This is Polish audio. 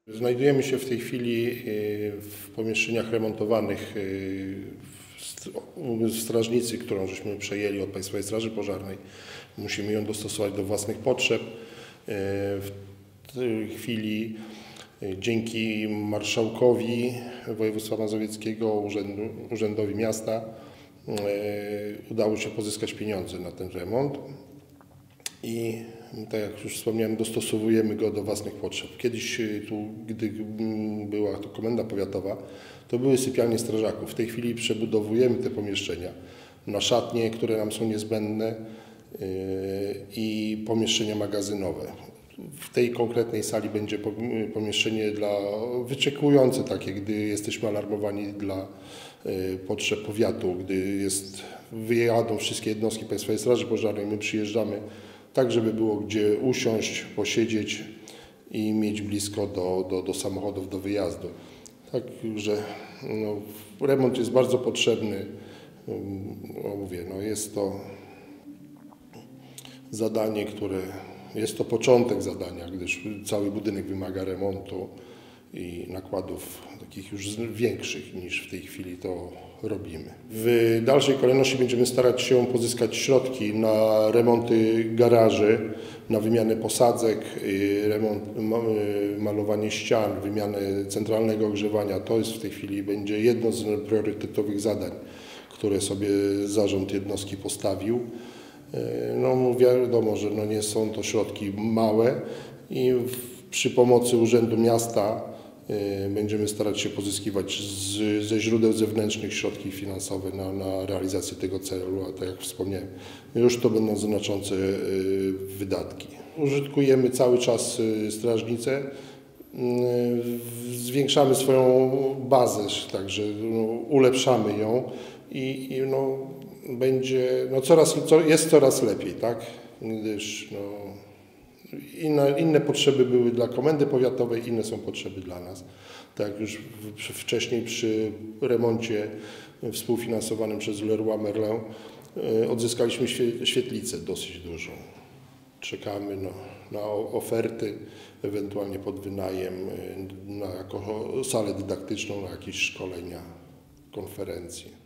Znajdujemy się w tej chwili w pomieszczeniach remontowanych strażnicy, którą żeśmy przejęli od Państwowej Straży Pożarnej. Musimy ją dostosować do własnych potrzeb. W tej chwili dzięki marszałkowi województwa mazowieckiego, urzędowi miasta udało się pozyskać pieniądze na ten remont. I tak jak już wspomniałem, dostosowujemy go do własnych potrzeb. Kiedyś tu, gdy była to komenda powiatowa, to były sypialnie strażaków. W tej chwili przebudowujemy te pomieszczenia na szatnie, które nam są niezbędne i pomieszczenia magazynowe. W tej konkretnej sali będzie pomieszczenie wyczekujące takie, gdy jesteśmy alarmowani dla potrzeb powiatu, gdy wyjadą wszystkie jednostki Państwowej Straży Pożarnej, my przyjeżdżamy, tak żeby było gdzie usiąść, posiedzieć i mieć blisko do samochodów, do wyjazdu. Także remont jest bardzo potrzebny. Mówię, jest to zadanie, jest to początek zadania, gdyż cały budynek wymaga remontu i nakładów takich już większych niż w tej chwili to robimy. W dalszej kolejności będziemy starać się pozyskać środki na remonty garaży, na wymianę posadzek, malowanie ścian, wymianę centralnego ogrzewania. To jest w tej chwili będzie jedno z priorytetowych zadań, które sobie zarząd jednostki postawił. Wiadomo, że nie są to środki małe i przy pomocy Urzędu Miasta będziemy starać się pozyskiwać ze źródeł zewnętrznych środki finansowe na realizację tego celu, a tak jak wspomniałem, już to będą znaczące wydatki. Użytkujemy cały czas strażnicę, zwiększamy swoją bazę, także ulepszamy ją i będzie jest coraz lepiej, tak? Gdyż inne potrzeby były dla komendy powiatowej, inne są potrzeby dla nas. Tak jak już wcześniej przy remoncie współfinansowanym przez Leroy Merlin odzyskaliśmy świetlicę dosyć dużą. Czekamy na oferty, ewentualnie pod wynajem, jako salę dydaktyczną, na jakieś szkolenia, konferencje.